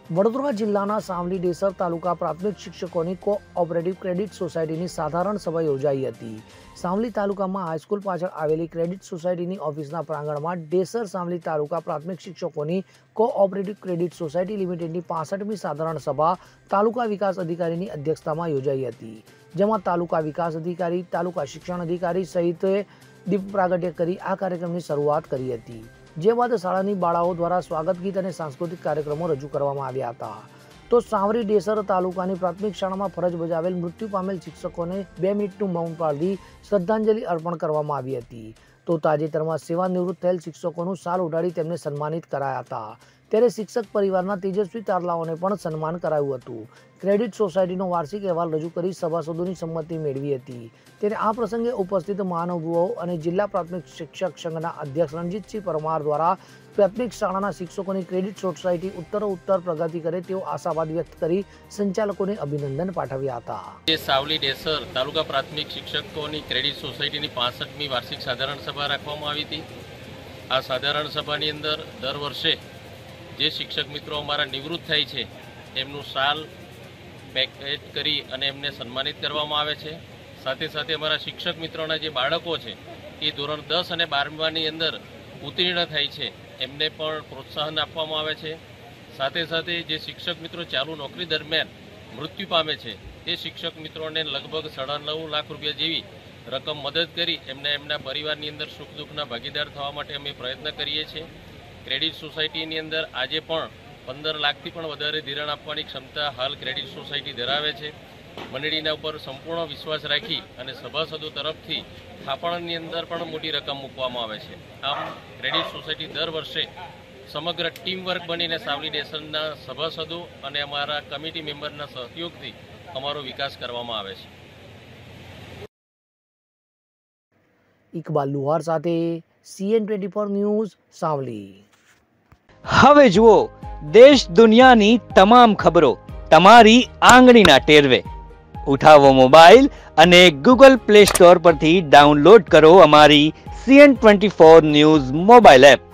વડોદરા જિલ્લાના સાવલી ડેસર તાલુકા પ્રાથમિક શિક્ષકોની કોઓપરેટિવ ક્રેડિટ સોસાયટીની સાધારણ સભા યોજાઈ હતી। સાવલી તાલુકામાં હાઈસ્કૂલ પાછળ આવેલી ક્રેડિટ સોસાયટીની ઓફિસના પ્રાંગણમાં ડેસર સાવલી તાલુકા પ્રાથમિક શિક્ષકોની કોઓપરેટિવ ક્રેડિટ સોસાયટી લિમિટેડની 65મી સાધારણ સભા તાલુકા વિકાસ અધિકારીની અધ્યક્ષતામાં યોજાઈ હતી, જેમાં તાલુકા વિકાસ અધિકારી, તાલુકા શિક્ષણ અધિકારી સહિતે દીપ પ્રાગટ્ય કરી આ કાર્યક્રમની શરૂઆત કરી હતી। જે બાદ શાળાની બાળાઓ દ્વારા સ્વાગત ગીત અને સાંસ્કૃતિક કાર્યક્રમો રજૂ કરવામાં આવ્યા હતા। તો સાવલી ડેસર તાલુકાની પ્રાથમિક શાળામાં ફરજ બજાવેલ મૃત્યુ પામેલ શિક્ષકોને 2 મિનિટનું મૌન પાળી શ્રદ્ધાંજલિ અર્પણ કરવામાં આવી હતી। તો તાજેતરમાં સેવા નિવૃત્ત થયેલ શિક્ષકોનું શાલ ઉડાડી તેમને સન્માનિત કરાયા હતા। ત્યારે શિક્ષક પરિવારના તેજસ્વી તારલાઓને પણ સન્માન કરાયું હતું। ક્રેડિટ સોસાયટીનો વાર્ષિક અહેવાલ રજૂ કરી સભાસદોની સંમતિ મેળવી હતી। ત્યારે આ પ્રસંગે ઉપસ્થિત મહાનુભાવો અને જિલ્લા પ્રાથમિક શિક્ષક સંઘના અધ્યક્ષ રણજીતસિંહ પરમાર દ્વારા પ્રાથમિક શાળાના શિક્ષકોની ક્રેડિટ સોસાયટી ઉત્તરોત્તર પ્રગતિ કરે તેવો આશાવાદ વ્યક્ત કરી સંચાલકોને અભિનંદન પાઠવ્યા હતા। સાવલી ડેસર તાલુકા પ્રાથમિક શિક્ષકોની ક્રેડિટ સોસાયટીની 65મી વાર્ષિક સાધારણ સભા રાખવામાં આવી હતી। આ સાધારણ સભાની અંદર દર વર્ષે જે શિક્ષક મિત્રો અમારા નિવૃત્ત થાય છે એમનું શાલ પેકેટ કરી અને એમને સન્માનિત કરવામાં આવે છે। સાથે સાથે અમારા શિક્ષક મિત્રોના જે બાળકો છે એ ધોરણ 10 અને 12માની અંદર ઉત્તીર્ણ થાય છે એમને પણ પ્રોત્સાહન આપવામાં આવે છે। સાથે સાથે જે શિક્ષક મિત્રો ચાલુ નોકરી દરમિયાન મૃત્યુ પામે છે તે શિક્ષક મિત્રોને લગભગ 9.5 લાખ રૂપિયા જેવી રકમ મદદ કરી એમને એમના પરિવારની અંદર સુખ દુઃખના ભાગીદાર થવા માટે અમે પ્રયત્ન કરીએ છીએ। ક્રેડિટ સોસાયટીની અંદર આજે પણ 15 લાખથી પણ વધારે ધિરાણ આપવાની ક્ષમતા હાલ ક્રેડિટ સોસાયટી ધરાવે છે। મંડળીના ઉપર સંપૂર્ણ વિશ્વાસ રાખી અને સભાસદો તરફથી થાપણની અંદર પણ મોટી રકમ મૂકવામાં આવે છે। આમ ક્રેડિટ સોસાયટી દર વર્ષે સમગ્ર ટીમ વર્ક બનીને સાવલી ડેસરના સભાસદો અને અમારા કમિટી મેમ્બરના સહયોગથી અમારો વિકાસ કરવામાં આવે છે। ઇકબાલ લુહાર સાથે CN24 ન્યૂઝ સાવલી। હવે જુઓ દેશ દુનિયાની તમામ ખબરો તમારી આંગળીના ટેરવે। ઉઠાવો મોબાઈલ અને ગૂગલ પ્લે સ્ટોર પરથી ડાઉનલોડ કરો અમારી CN24 ન્યૂઝ મોબાઈલ એપ।